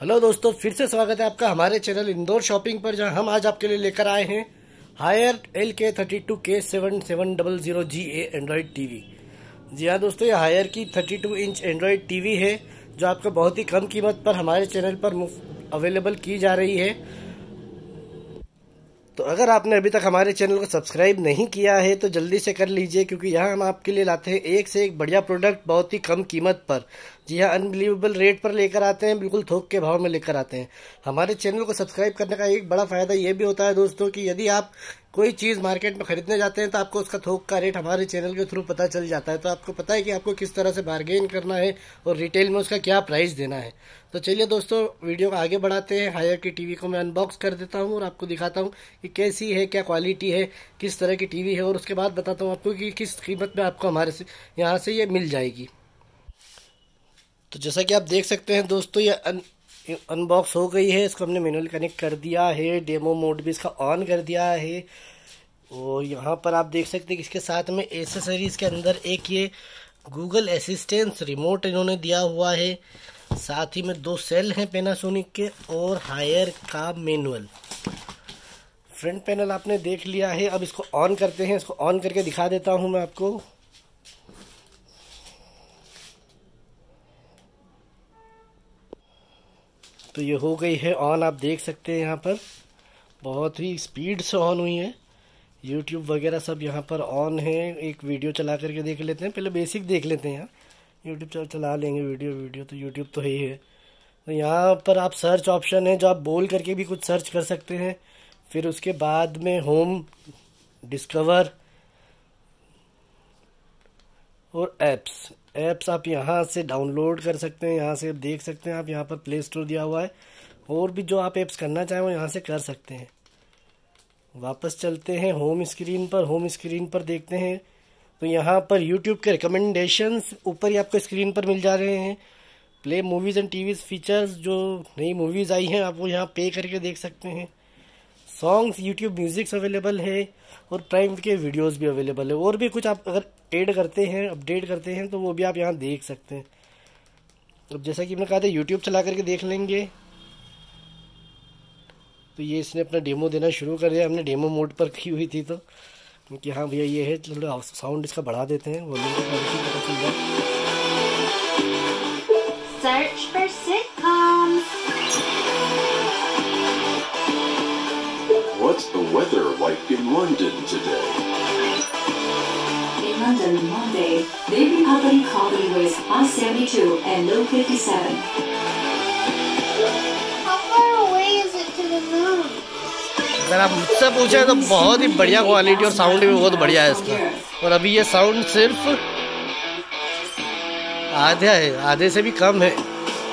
Hello दोस्तों, फिर से स्वागत है आपका हमारे चैनल इंदौर शॉपिंग पर, जहां हम आज आपके लिए लेकर आए हैं हायर LK32K7700GA एंड्रॉयड टीवी। जी हाँ दोस्तों, ये हायर की 32 इंच एंड्रॉयड टीवी है जो आपको बहुत ही कम कीमत पर हमारे चैनल पर अवेलेबल की जा रही है। तो अगर आपने अभी तक हमारे चैनल को सब्सक्राइब नहीं किया है तो जल्दी से कर लीजिए, क्योंकि यहाँ हम आपके लिए लाते हैं एक से एक बढ़िया प्रोडक्ट बहुत ही कम कीमत पर। जी हाँ, अनबिलीवेबल रेट पर लेकर आते हैं, बिल्कुल थोक के भाव में लेकर आते हैं। हमारे चैनल को सब्सक्राइब करने का एक बड़ा फायदा ये भी होता है दोस्तों कि यदि आप कोई चीज़ मार्केट में खरीदने जाते हैं तो आपको उसका थोक का रेट हमारे चैनल के थ्रू पता चल जाता है, तो आपको पता है कि आपको किस तरह से बार्गेन करना है और रिटेल में उसका क्या प्राइस देना है। तो चलिए दोस्तों, वीडियो को आगे बढ़ाते हैं। हायर की टीवी को मैं अनबॉक्स कर देता हूँ और आपको दिखाता हूँ कि कैसी है, क्या क्वालिटी है, किस तरह की टीवी है, और उसके बाद बताता हूँ आपको कि किस कीमत में आपको हमारे से यहाँ से ये मिल जाएगी। तो जैसा कि आप देख सकते हैं दोस्तों, ये अनबॉक्स हो गई है। इसको हमने मैनुअली कनेक्ट कर दिया है, डेमो मोड भी इसका ऑन कर दिया है। और यहाँ पर आप देख सकते हैं कि इसके साथ में एसेसरीज के अंदर एक ये गूगल असिस्टेंस रिमोट इन्होंने दिया हुआ है। साथ ही में 2 सेल हैं पैनासोनिक के और हायर का मैनुअल। फ्रंट पैनल आपने देख लिया है। अब इसको ऑन करते हैं, इसको ऑन करके दिखा देता हूँ मैं आपको। तो ये हो गई है ऑन, आप देख सकते हैं यहाँ पर बहुत ही स्पीड से ऑन हुई है। यूट्यूब वगैरह सब यहाँ पर ऑन है। एक वीडियो चला करके देख लेते हैं, पहले बेसिक देख लेते हैं। यहाँ यूट्यूब चला लेंगे, वीडियो तो यूट्यूब तो है ही है। तो यहाँ पर आप सर्च ऑप्शन है जो आप बोल करके भी कुछ सर्च कर सकते हैं। फिर उसके बाद में होम, डिस्कवर और ऐप्स आप यहाँ से डाउनलोड कर सकते हैं। यहाँ से आप देख सकते हैं, आप यहाँ पर प्ले स्टोर दिया हुआ है, और भी जो आप ऐप्स करना चाहें वो यहाँ से कर सकते हैं। वापस चलते हैं होम स्क्रीन पर। होम स्क्रीन पर देखते हैं तो यहाँ पर यूट्यूब के रिकमेंडेशंस ऊपर ही आपको स्क्रीन पर मिल जा रहे हैं। Play movies and TV features, जो नई मूवीज़ आई हैं आप वो यहाँ पे करके देख सकते हैं। सॉन्ग्स, यूट्यूब म्यूजिक्स अवेलेबल है, और प्राइम के वीडियोस भी अवेलेबल है। और भी कुछ आप अगर ऐड करते हैं, अपडेट करते हैं, तो वो भी आप यहाँ देख सकते हैं। अब जैसा कि मैंने कहा था, यूट्यूब चला करके देख लेंगे। तो ये इसने अपना डेमो देना शुरू कर दिया। हमने डेमो मोड पर की हुई थी, तो कि हाँ भैया ये है। थोड़ा साउंड इसका बढ़ा देते हैं, वॉल्यूम की क्वालिटी पता चल जाए। Search for sitcoms. What's the weather like in London today? In London, Monday, Baby Public Highways I-72 and Low 57. How far away is it to the moon? अगर आप मुझसे पूछें तो बहुत ही बढ़िया क्वालिटी और साउंड भी बहुत बढ़िया है इसका। और अभी ये साउंड सिर्फ आधा है, आधे से भी कम है।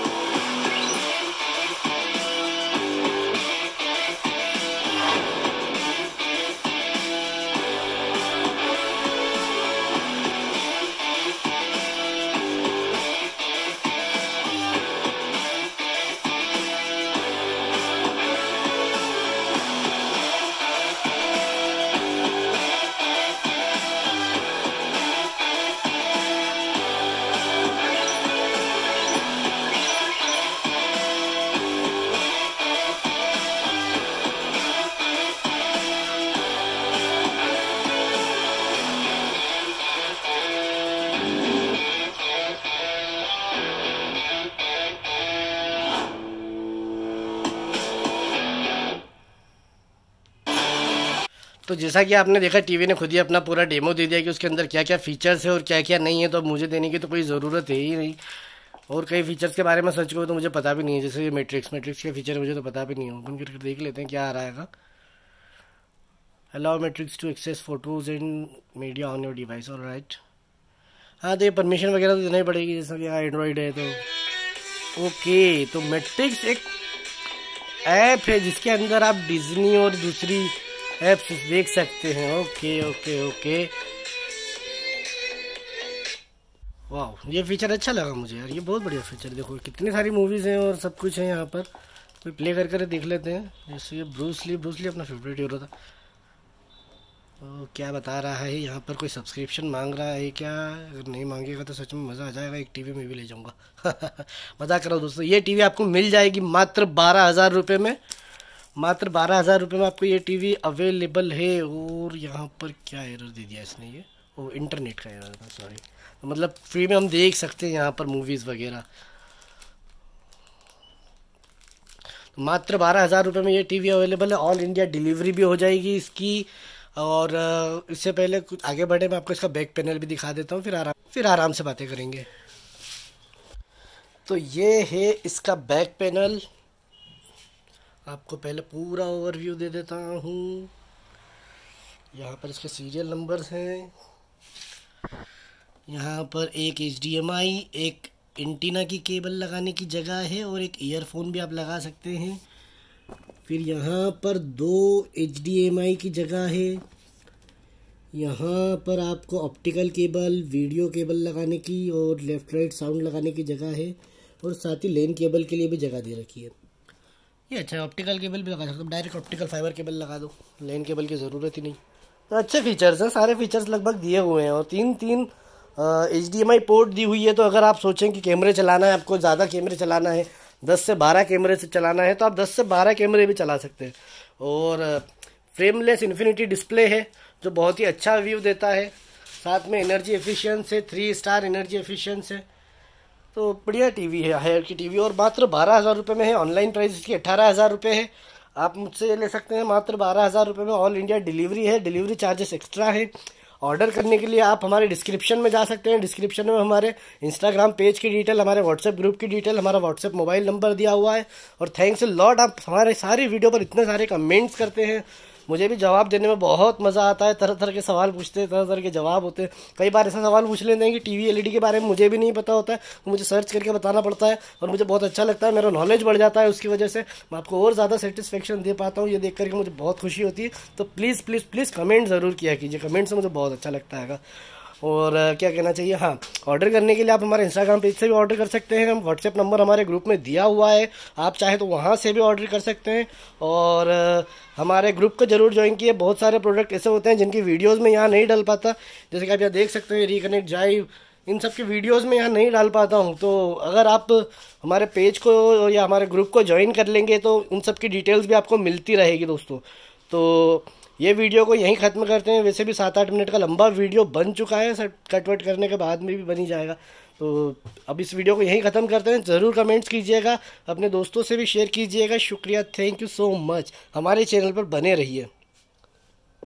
तो जैसा कि आपने देखा, टीवी ने खुद ही अपना पूरा डेमो दे दिया कि उसके अंदर क्या क्या फीचर्स है और क्या क्या नहीं है। तो अब मुझे देने की तो कोई ज़रूरत है ही नहीं। और कई फीचर्स के बारे में सर्च करो तो मुझे पता भी नहीं है, जैसे ये मैट्रिक्स के फीचर मुझे तो पता भी नहीं है। ओपन करके देख लेते हैं क्या आ रहा है। Allow Matrix to access photos and media on your device. और राइट, हाँ तो ये परमिशन वगैरह तो देना ही पड़ेगी, जैसा कि एंड्रॉयड है तो। ओके, तो मैट्रिक्स एक ऐप है जिसके अंदर आप डिज्नी और दूसरी ऐप्स देख सकते हैं। ओके ओके ओके, वाह, ये फीचर अच्छा लगा मुझे यार, ये बहुत बढ़िया फीचर। देखो कितनी सारी मूवीज़ हैं और सब कुछ है यहाँ पर। कोई प्ले कर देख लेते हैं। जैसे ये ब्रूस ली अपना फेवरेट हीरो था। क्या बता रहा है यहाँ पर, कोई सब्सक्रिप्शन मांग रहा है क्या? अगर नहीं मांगेगा तो सच में मज़ा आ जाएगा, एक टीवी में भी ले जाऊँगा। मज़ा करो दोस्तों, ये टीवी आपको मिल जाएगी मात्र 12,000 रुपये में। मात्र 12,000 रुपये में आपको ये टीवी अवेलेबल है। और यहाँ पर क्या एरर दे दिया इसने, ये वो इंटरनेट का एरर था, सॉरी। मतलब फ्री में हम देख सकते हैं यहाँ पर मूवीज़ वगैरह। मात्र 12,000 रुपये में ये टीवी अवेलेबल है। ऑल इंडिया डिलीवरी भी हो जाएगी इसकी। और इससे पहले कुछ आगे बढ़े, मैं आपको इसका बैक पैनल भी दिखा देता हूँ, फिर आराम से बातें करेंगे। तो ये है इसका बैक पैनल। आपको पहले पूरा ओवरव्यू दे देता हूँ। यहाँ पर इसके सीरियल नंबर्स हैं। यहाँ पर एक HDMI, एक एंटीना की केबल लगाने की जगह है और एक ईयरफोन भी आप लगा सकते हैं। फिर यहाँ पर 2 HDMI की जगह है। यहाँ पर आपको ऑप्टिकल केबल, वीडियो केबल लगाने की और लेफ़्ट राइट साउंड लगाने की जगह है। और साथ ही लेन केबल के लिए भी जगह दे रखी है। ये अच्छा है, ऑप्टिकल केबल भी लगा सकते हो, डायरेक्ट ऑप्टिकल फाइबर केबल लगा दो, लेन केबल की ज़रूरत ही नहीं। तो अच्छे फीचर्स हैं, सारे फीचर्स लगभग दिए हुए हैं। और 3 HDMI पोर्ट दी हुई है। तो अगर आप सोचें कि कैमरे चलाना है, आपको ज़्यादा कैमरे चलाना है, 10 से 12 कैमरे से चलाना है, तो आप 10 से 12 कैमरे भी चला सकते हैं। और फ्रेमलेस इन्फिनिटी डिस्प्ले है जो बहुत ही अच्छा व्यू देता है। साथ में एनर्जी एफिशिएंस है, 3 स्टार एनर्जी एफिशिएंस है। तो बढ़िया टीवी है, हायर की टीवी। और मात्र 12,000 रुपये में है। ऑनलाइन प्राइस इसकी 18,000 रुपये है। आप मुझसे ये ले सकते हैं मात्र 12,000 रुपये में। ऑल इंडिया डिलीवरी है, डिलीवरी चार्जेस एक्स्ट्रा है। ऑर्डर करने के लिए आप हमारे डिस्क्रिप्शन में जा सकते हैं। डिस्क्रिप्शन में हमारे इंस्टाग्राम पेज की डिटेल, हमारे व्हाट्सएप ग्रुप की डिटेल, हमारा व्हाट्सएप मोबाइल नंबर दिया हुआ है। और थैंक्स अ लॉट, आप हमारे सारी वीडियो पर इतने सारे कमेंट्स करते हैं, मुझे भी जवाब देने में बहुत मज़ा आता है। तरह तरह के सवाल पूछते हैं, तरह तरह के जवाब होते हैं। कई बार ऐसा सवाल पूछ लेते हैं कि टीवी LED के बारे में मुझे भी नहीं पता होता है, तो मुझे सर्च करके बताना पड़ता है और मुझे बहुत अच्छा लगता है, मेरा नॉलेज बढ़ जाता है। उसकी वजह से मैं आपको और ज़्यादा सेटिस्फेक्शन दे पाता हूँ। ये देख करके मुझे बहुत खुशी होती है। तो प्लीज़ प्लीज़ प्लीज़ कमेंट ज़रूर किया कीजिए, कमेंट से मुझे बहुत अच्छा लगता है। और क्या कहना चाहिए, हाँ, ऑर्डर करने के लिए आप हमारे इंस्टाग्राम पेज से भी ऑर्डर कर सकते हैं। हम व्हाट्सएप नंबर हमारे ग्रुप में दिया हुआ है, आप चाहे तो वहाँ से भी ऑर्डर कर सकते हैं। और हमारे ग्रुप को जरूर ज्वाइन किए। बहुत सारे प्रोडक्ट ऐसे होते हैं जिनकी वीडियोज़ में यहाँ नहीं डाल पाता, जैसे कि आप यहाँ देख सकते हैं रिकनेक्ट ड्राइव, इन सब की वीडियोज़ में यहाँ नहीं डाल पाता हूँ। तो अगर आप हमारे पेज को या हमारे ग्रुप को ज्वाइन कर लेंगे तो उन सब की डिटेल्स भी आपको मिलती रहेगी दोस्तों। तो ये वीडियो को यहीं ख़त्म करते हैं। वैसे भी 7-8 मिनट का लंबा वीडियो बन चुका है, सब कटवट करने के बाद में भी बन ही जाएगा। तो अब इस वीडियो को यहीं ख़त्म करते हैं। ज़रूर कमेंट्स कीजिएगा, अपने दोस्तों से भी शेयर कीजिएगा। शुक्रिया, थैंक यू सो मच। हमारे चैनल पर बने रहिए।